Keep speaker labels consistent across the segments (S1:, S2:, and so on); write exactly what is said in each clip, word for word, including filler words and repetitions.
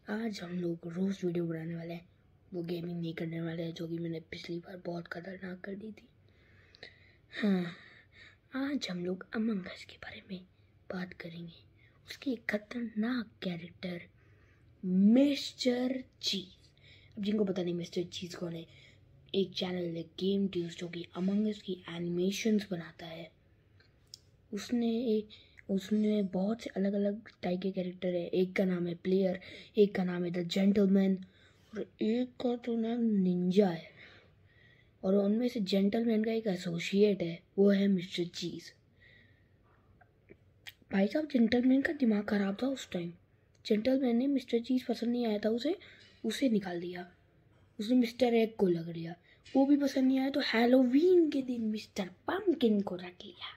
S1: आज हम लोग रोज़ वीडियो बनाने वाले हैं। वो गेमिंग नहीं करने वाले हैं जो कि मैंने पिछली बार बहुत खतरनाक कर दी थी। हाँ, आज हम लोग अमंग अस के बारे में बात करेंगे। उसके एक खतरनाक कैरेक्टर मिस्टर चीज़। अब जिनको पता नहीं मिस्टर चीज़ कौन है, एक चैनल है गेम ट्यून्स जो कि अमंग अस की एनिमेशंस बनाता है। उसने एक उसने बहुत से अलग अलग टाइप के कैरेक्टर है। एक का नाम है प्लेयर, एक का नाम है द जेंटलमैन और एक का तो नाम निंजा है। और उनमें से जेंटलमैन का एक एसोसिएट है, वो है मिस्टर चीज़। भाई साहब, जेंटलमैन का दिमाग ख़राब था उस टाइम। जेंटलमैन ने मिस्टर चीज़ पसंद नहीं आया था उसे उसे निकाल दिया। उसने मिस्टर एग को लग लिया, वो भी पसंद नहीं आया तो हैलोवीन के दिन मिस्टर पम्पकिन को रख लिया।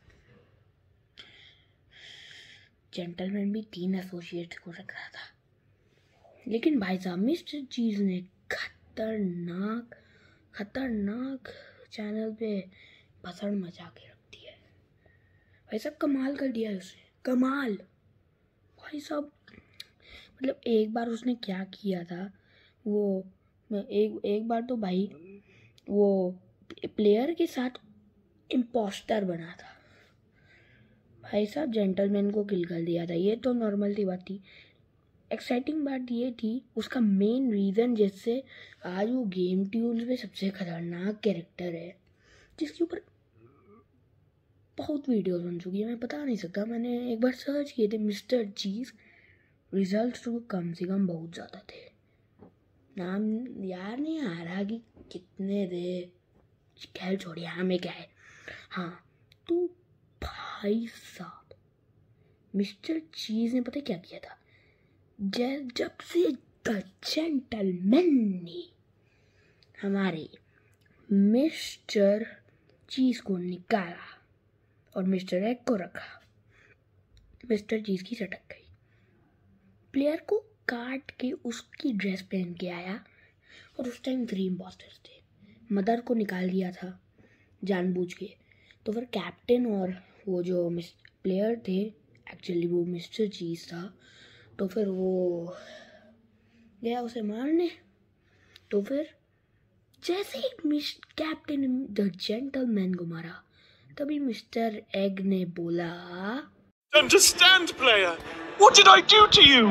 S1: जेंटलमैन भी तीन एसोसिएट्स को रख रहा था। लेकिन भाई साहब, मिस्टर चीज़ ने खतरनाक खतरनाक चैनल पे भसड़ मचा के रख दिया है। भाई साहब, कमाल कर दिया है उसने, कमाल। भाई साहब, मतलब एक बार उसने क्या किया था, वो एक एक बार तो भाई वो प्लेयर के साथ इम्पोस्टर बना था। भाई साहब, जेंटलमैन को किल कर दिया था। ये तो नॉर्मल सी बात थी। एक्साइटिंग बात ये थी उसका मेन रीज़न, जिससे आज वो गेम ट्यून्स में सबसे खतरनाक कैरेक्टर है, जिसके ऊपर बहुत वीडियोस बन चुकी है। मैं बता नहीं सकता, मैंने एक बार सर्च किए थे मिस्टर चीज़, रिजल्ट्स तो कम से कम बहुत ज़्यादा थे। नाम याद नहीं आ रहा कि कितने थे, खैर छोड़िए, हमें क्या है। हाँ, तो भाई साहब, मिस्टर चीज़ ने पता क्या किया था, जब से द जेंटलमैन ने हमारे मिस्टर चीज़ को निकाला और मिस्टर एग को रखा, मिस्टर चीज़ की सटक गई। प्लेयर को काट के उसकी ड्रेस पहन के आया और उस टाइम थ्री इम्पोस्टर्स थे। मदर को निकाल दिया था जानबूझ के। तो फिर कैप्टन और वो जो मिस प्लेयर थे, एक्चुअली वो मिस्टर चीज़ था, तो फिर वो गया उसे मारने। तो फिर जैसे ही मिस कैप्टन द जेंटलमैन को मारा, तभी मिस्टर एग ने बोला,
S2: Understand, player. What did I do to you?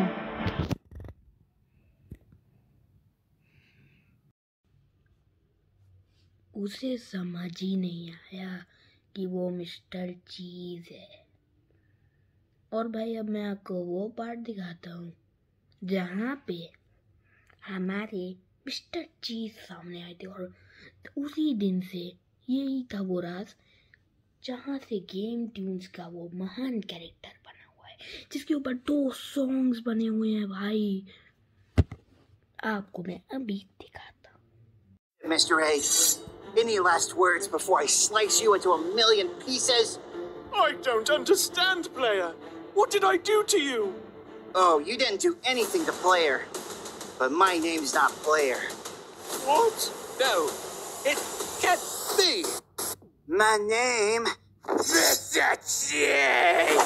S1: उसे समझ ही नहीं आया कि वो मिस्टर चीज़ है। और भाई, अब मैं आपको वो पार्ट दिखाता हूँ जहाँ पे हमारे मिस्टर चीज़ सामने आए थे। और उसी दिन से यही था वो राज जहाँ से गेम ट्यून्स का वो महान कैरेक्टर बना हुआ है, जिसके ऊपर दो सॉन्ग्स बने हुए हैं। भाई, आपको मैं अभी दिखाता हूँ।
S3: Mister A, any last words before I slice you into a million pieces?
S2: I don't understand, player. What did I do to you?
S3: Oh, you didn't do anything to Player. But my name's not Player.
S2: What?
S4: No, it can't be.
S3: My name... Mister Cheese!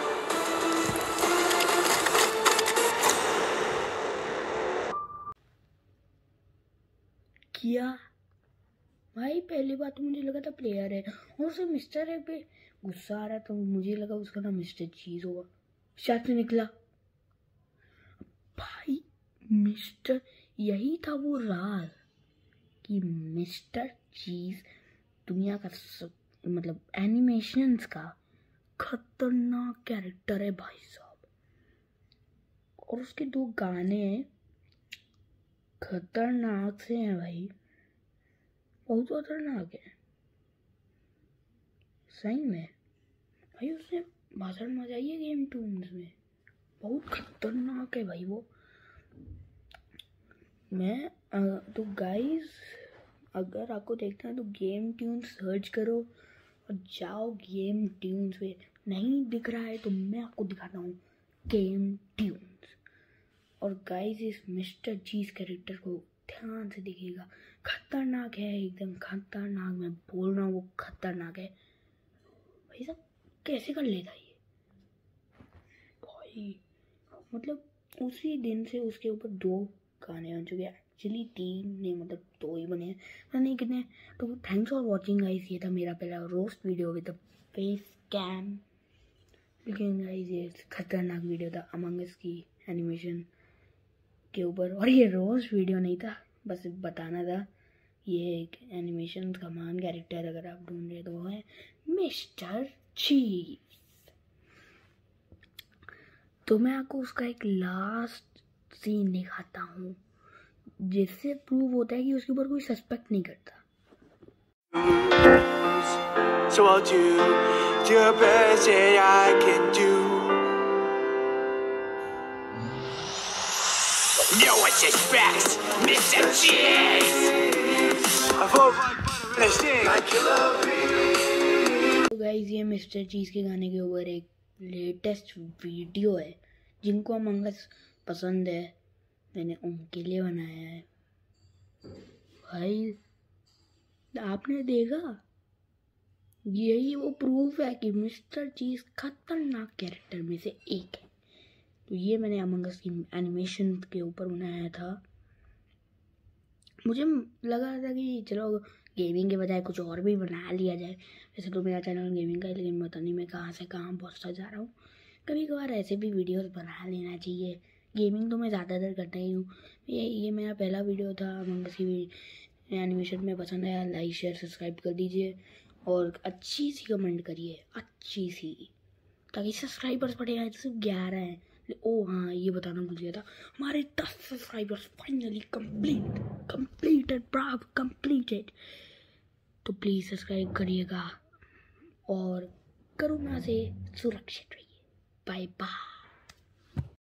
S1: किया भाई, पहली बात तो मुझे लगा था player है और उसे मिस्टर है पे गुस्सा आ रहा था। मुझे लगा उसका नाम मिस्टर चीज़ होगा, शायद से निकला भाई मिस्टर। यही था वो राज कि मिस्टर चीज़ दुनिया का सब, मतलब एनिमेशंस का खतरनाक कैरेक्टर है भाई साहब। और उसके दो गाने खतरनाक से हैं भाई, बहुत खतरनाक है सही में। भाई, उसने भाषण मचाई है गेम ट्यून्स में, बहुत खतरनाक है भाई वो। मैं तो गाइस, अगर आपको देखना है तो गेम ट्यून्स सर्च करो और जाओ गेम ट्यून्स पे। नहीं दिख रहा है तो मैं आपको दिखाता हूँ गेम ट्यून्स। और गाइस, इस मिस्टर चीज़ कैरेक्टर को ध्यान से देखिएगा, खतरनाक है, एकदम खतरनाक। मैं बोल रहा हूँ वो खतरनाक है भाई साहब। कैसे कर लेता ये भाई, मतलब उसी दिन से उसके ऊपर दो गाने बन चुके हैं, एक्चुअली तीन नहीं, मतलब दो ही बने हैं, पता नहीं कितने। तो थैंक्स फॉर वॉचिंग गाइस, ये था मेरा पहला roast video with the face cam. लेकिन गाइस ये खतरनाक वीडियो था अमंग अस की एनिमेशन के ऊपर, और ये रोस्ट वीडियो नहीं था, बस बताना था। ये एक एनिमेशन का महान कैरेक्टर अगर आप ढूंढ रहे तो वो है मिस्टर चीज। तो मैं आपको उसका एक लास्ट सीन दिखाता हूँ जिससे प्रूव होता है कि उसके ऊपर कोई सस्पेक्ट नहीं करता।
S2: So I'll do the best that I can do. No one suspects Mister Cheese. I've all right butter in a stick.
S1: तो गाइस ये मिस्टर चीज के गाने के ऊपर एक लेटेस्ट वीडियो है, जिनको अमंग अस पसंद है मैंने उनके लिए बनाया है। भाई आपने देखा, यही वो प्रूफ है कि मिस्टर चीज खतरनाक कैरेक्टर में से एक है। तो ये मैंने अमंग अस की एनिमेशन के ऊपर बनाया था। मुझे लगा था कि चलो गेमिंग के बजाय कुछ और भी बना लिया जाए। वैसे तो मेरा चैनल गेमिंग का है, लेकिन पता नहीं मैं कहाँ से कहाँ पहुँचता जा रहा हूँ। कभी कभार ऐसे भी वीडियोस बना लेना चाहिए। गेमिंग तो मैं ज़्यादातर करता ही हूँ। ये ये मेरा पहला वीडियो था अमंग अस की एनिमेशन में। पसंद आया लाइक शेयर सब्सक्राइब कर दीजिए और अच्छी सी कमेंट करिए, अच्छी सी, ताकि सब्सक्राइबर्स बढ़े हैं। सिर्फ ग्यारह हैं। ओ हाँ, ये बताना भूल गया था, हमारे दस सब्सक्राइबर्स फाइनली कंप्लीट कंप्लीटेड ब्राव कंप्लीटेड। तो प्लीज़ सब्सक्राइब करिएगा और करुणा से सुरक्षित रहिए। Bye bye.